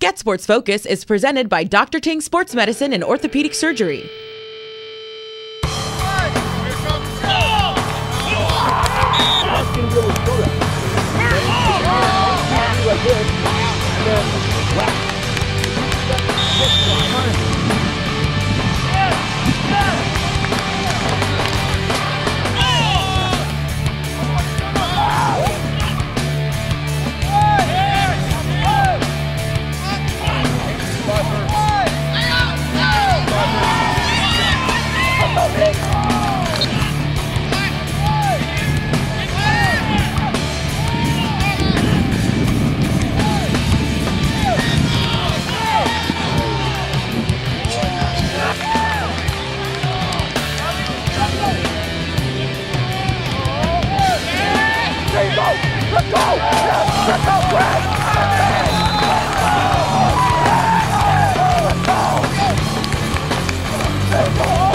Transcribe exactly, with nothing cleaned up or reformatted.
GetSportsFocus is presented by Doctor Ting Sports Medicine and Orthopedic Surgery. Let's go! Let's go, Brad! Let's go! Let's go!